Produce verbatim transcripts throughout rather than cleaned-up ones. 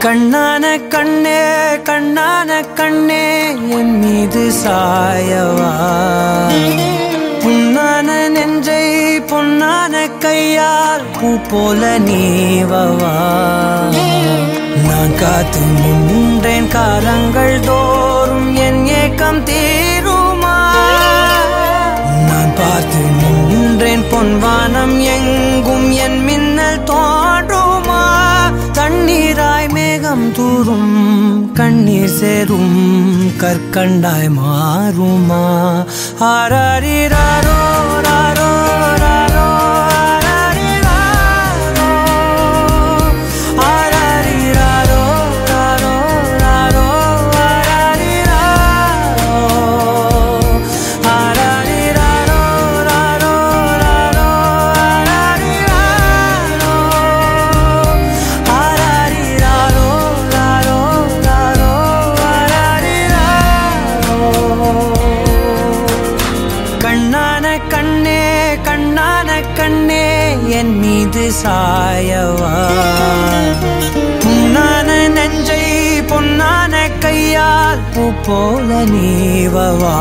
கண்ணான கண்ணே கண்ணான கண்ணே என் மீது சாயவா புண்ணான நெஞ்சை பொன்னான கையால் பூ போல நீவவா நான் காத்து நின்றேன் காலங்கள் தோறும் என் ஏக்கம் தீருமா நான் பார்த்து நின்றேன் பொன்வானம் எங்கும் என் மின்னல் தோன்றுமா தண்ணீராய் மேகம் தூரும் கண்ணீர் சேரும் கற்கண்டாய் மாறுமா ஆராரிராரோ ராரோ ராரோ என் மீது சாயவா புண்ணான நெஞ்சை பொன்னான கையால் பூ போல நீவவா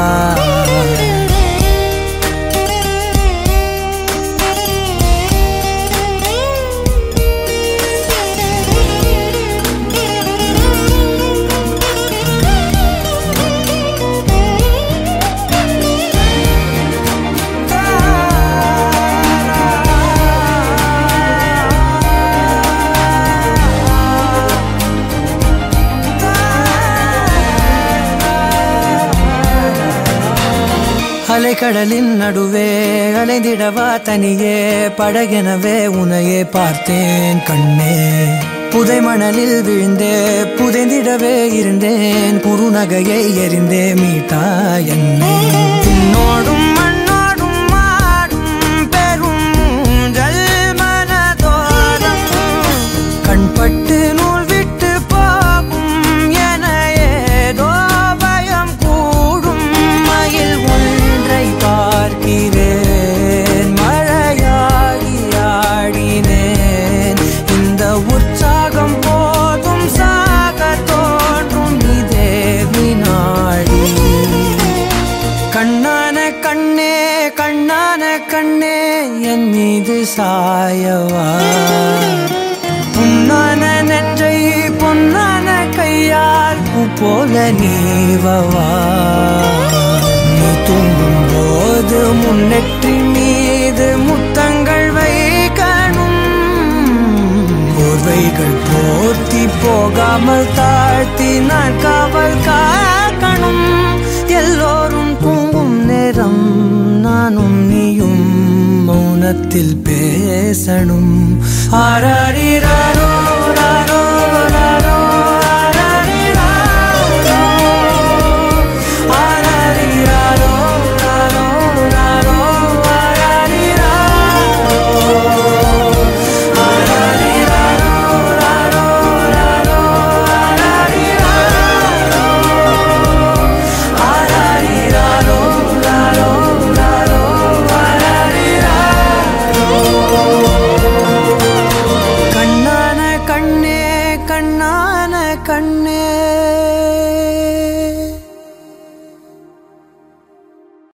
அலைக்கடலின் நடுவே அலைந்திடவா தனியே படகெனவே உனையே பார்த்தேன் கண்ணே புதை மணலில் விழுந்தே புதைந்திடவே இருந்தேன் குறுநகையை எறிந்தே மீட்டா என்னை உன்னோடும் மண்ணோடும் மாடும் பெரும் ஊஞ்சல் மனதோரம் கண்பட்டு நூல் விட்டு போகும் என ஏதோ பயம் கூடும் மயில் பார்க்கிறேன் மழையாகி ஆடினேன் இந்த உற்சாகம் போதும் சாக தோன்றும் இதே வினாடி கண்ணான கண்ணே கண்ணான கண்ணே என் மீது சாயவா புண்ணான நெஞ்சை பொன்னான கையால் பூ போல நீவவா நீ தூங்கும் போது முன்னெற்றி மீது முத்தங்கள் வைக்கணும் போர்வைகள் போர்த்தி போகாமல் தாழ்த்தி நான் காவல் காக்கணும் எல்லோரும் தூங்கும் நேரம் நானும் நீயும் மௌனத்தில் பேசணும் ஆராரிராரோ ராரோ ராரோ கண்ணே